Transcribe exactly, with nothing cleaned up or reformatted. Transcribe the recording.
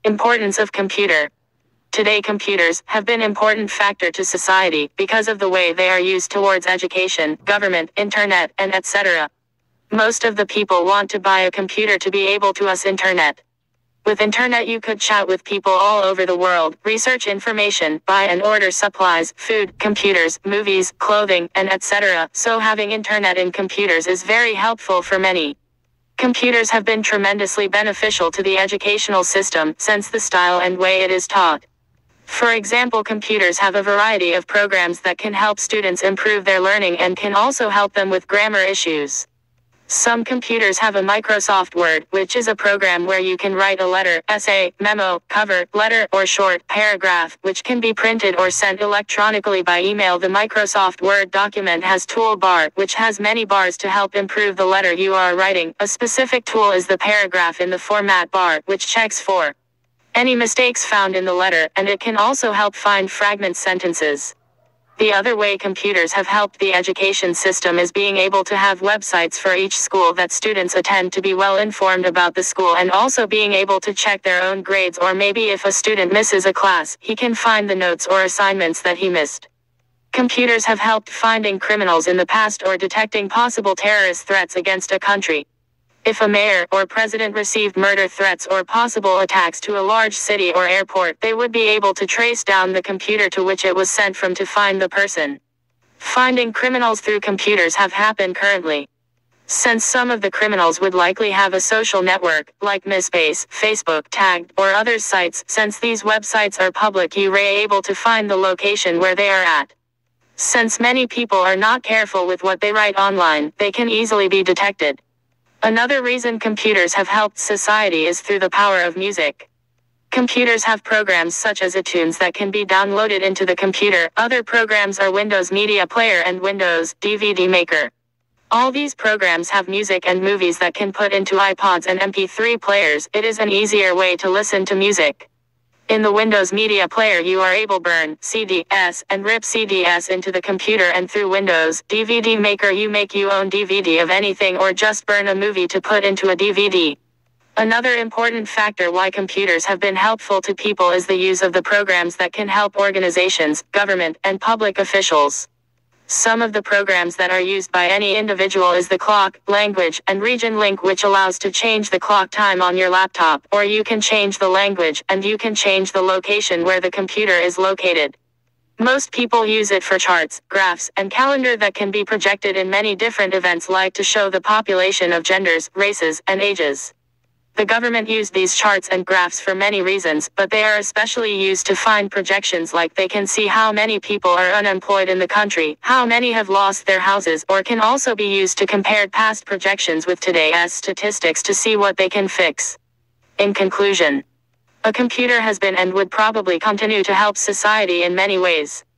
Importance of computer. Today computers have been an important factor to society because of the way they are used towards education, government, internet, and et cetera. Most of the people want to buy a computer to be able to use internet. With internet you could chat with people all over the world, research information, buy and order supplies, food, computers, movies, clothing, and et cetera. So having internet in computers is very helpful for many. Computers have been tremendously beneficial to the educational system since the style and way it is taught. For example, computers have a variety of programs that can help students improve their learning and can also help them with grammar issues. Some computers have a Microsoft Word, which is a program where you can write a letter, essay, memo, cover, letter, or short paragraph, which can be printed or sent electronically by email. The Microsoft Word document has toolbar, which has many bars to help improve the letter you are writing. A specific tool is the paragraph in the format bar, which checks for any mistakes found in the letter, and it can also help find fragment sentences. The other way computers have helped the education system is being able to have websites for each school that students attend to be well informed about the school, and also being able to check their own grades, or maybe if a student misses a class, he can find the notes or assignments that he missed. Computers have helped finding criminals in the past or detecting possible terrorist threats against a country. If a mayor or president received murder threats or possible attacks to a large city or airport, they would be able to trace down the computer to which it was sent from to find the person. Finding criminals through computers have happened currently. Since some of the criminals would likely have a social network, like MySpace, Facebook, Tagged, or other sites, since these websites are public, you are able to find the location where they are at. Since many people are not careful with what they write online, they can easily be detected. Another reason computers have helped society is through the power of music. Computers have programs such as iTunes that can be downloaded into the computer. Other programs are Windows Media Player and Windows D V D Maker. All these programs have music and movies that can put into iPods and M P three players. It is an easier way to listen to music. In the Windows Media Player you are able to burn C Ds and rip C Ds into the computer, and through Windows D V D Maker you make your own D V D of anything or just burn a movie to put into a D V D. Another important factor why computers have been helpful to people is the use of the programs that can help organizations, government, and public officials. Some of the programs that are used by any individual is the clock, language, and region link, which allows to change the clock time on your laptop, or you can change the language, and you can change the location where the computer is located. Most people use it for charts, graphs, and calendar that can be projected in many different events, like to show the population of genders, races, and ages. The government used these charts and graphs for many reasons, but they are especially used to find projections, like they can see how many people are unemployed in the country, how many have lost their houses, or can also be used to compare past projections with today's statistics to see what they can fix. In conclusion, a computer has been and would probably continue to help society in many ways.